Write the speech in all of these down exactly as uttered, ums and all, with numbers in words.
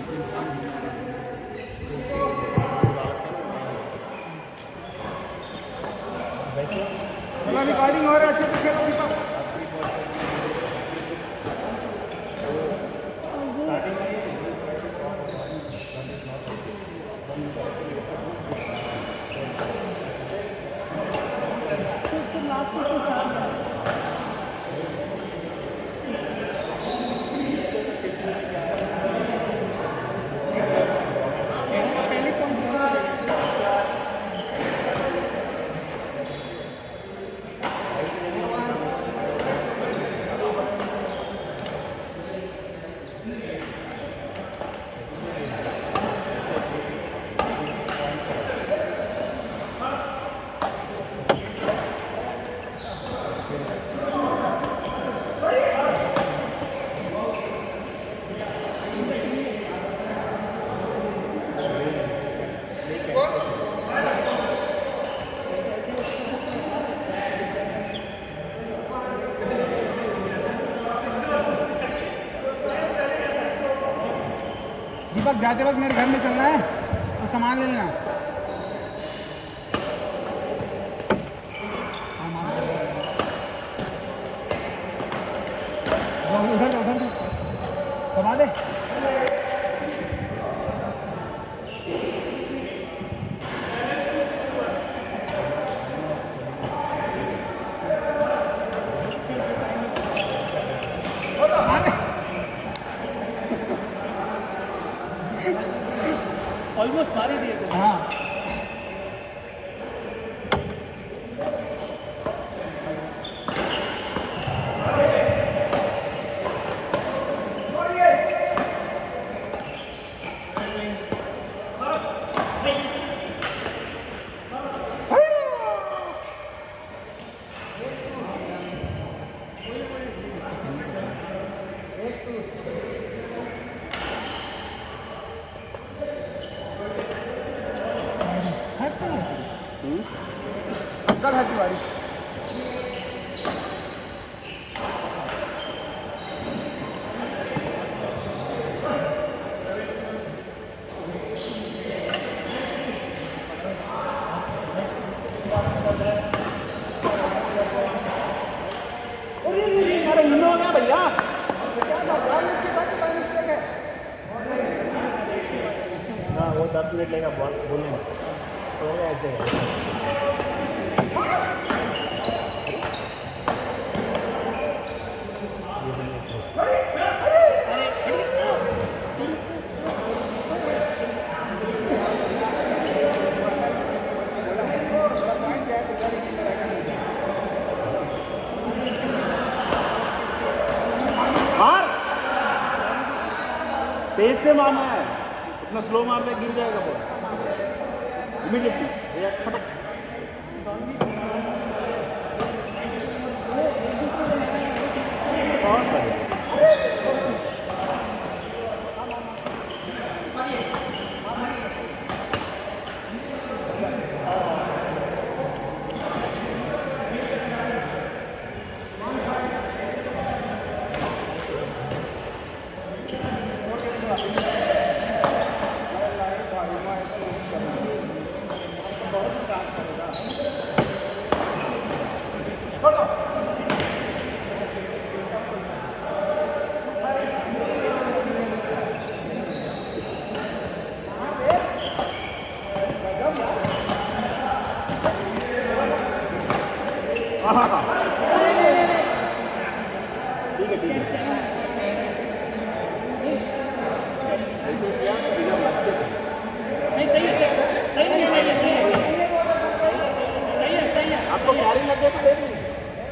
Recording हो रहा है, अच्छे से खेलो दीपक। दीपक जाते वक्त मेरे घर में चलना है तो सामान ले लेना। उधर उधर दबा दे। ऑलमोस्ट मार ही दिए थे। हाँ कल है तुम्हारी अरे इन हो गया भैया। हाँ वो दस मिनट लेगा बॉल बोलने में तो ऐसे तेज से मारना है, इतना स्लो मार दे गिर जाएगा बॉल इमीडिएटली फटक। ठीक है ठीक है नहीं सही है सही है सही है सही है सही है सही है। आपको कैरी लग गया तो दे दीजिए।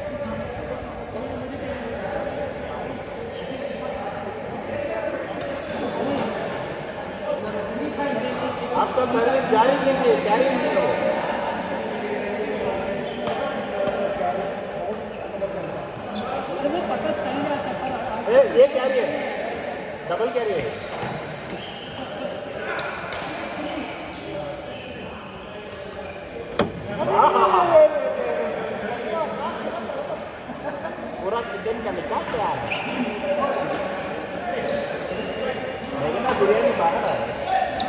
आपका सर्विस जारी कीजिए, कैरी नहीं हो। ये कैरी है, डबल कैरी है। पूरा चिकन का निकाल तैयार है। लेकिन ना बिरयानी बाहर आ रहा है।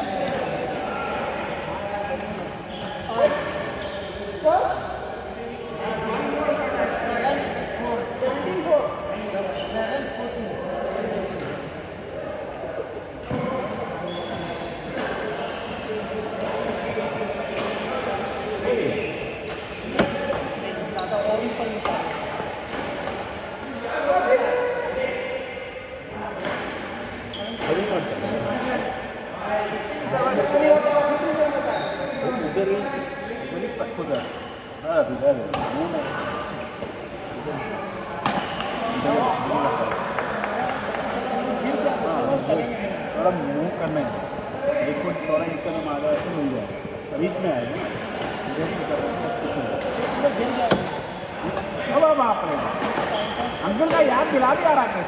थोड़ा मूव करना है, एक फुट थोड़ा एकदम आ जाए तो मिल जाए, बीच में आएगा अब अब आप अंकल का याद दिला दिया राकेश,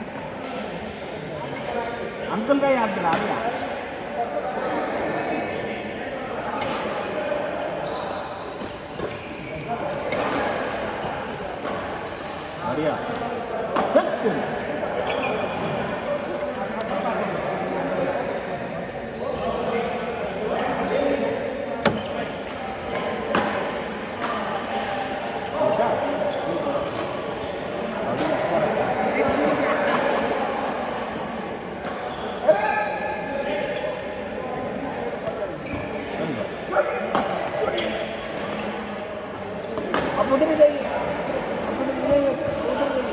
अंकल का याद दिला दिया। बढ़िया अब उधर ही जाइए, उधर ही जाइए, उधर जाइए।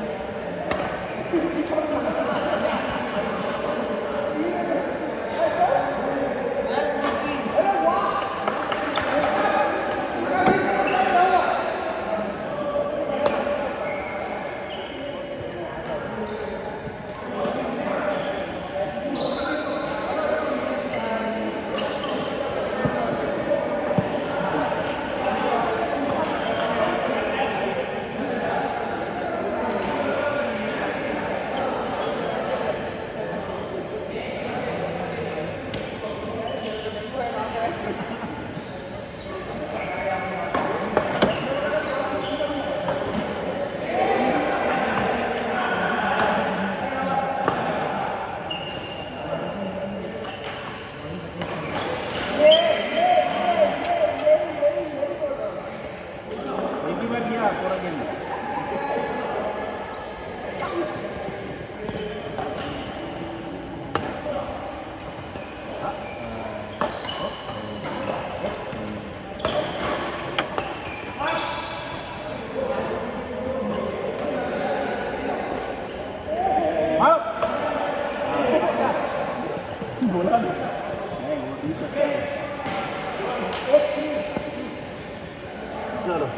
बोला ना चलो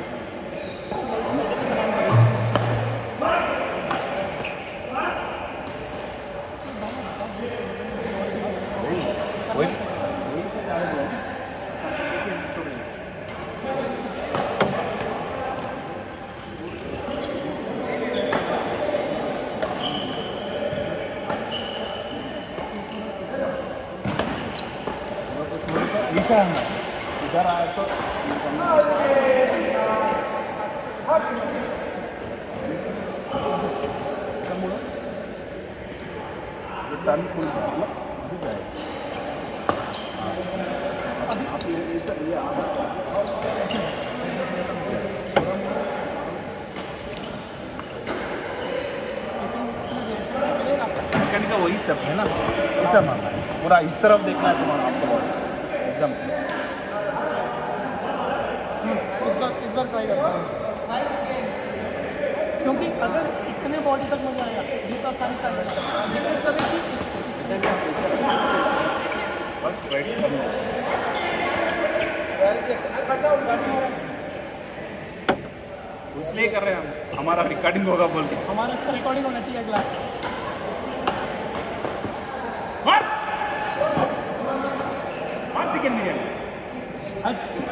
इधर आए तो टर्न फुल मैकेनिक का वही स्टेप है ना, ऐसा मानना है पूरा इस तरफ देखना है तुम्हारा आपको एकदम। इस बार इस बार ट्राई करता हूँ, क्योंकि अगर इतने बॉडी तक मुझे आया जीत आसानी से दिक्कत कभी थी इसलिए कर रहे हैं हम, हमारा रिकॉर्डिंग होगा बोल के। हमारा अच्छा रिकॉर्डिंग होना चाहिए अगला। चिकन बिरयानी अच्छा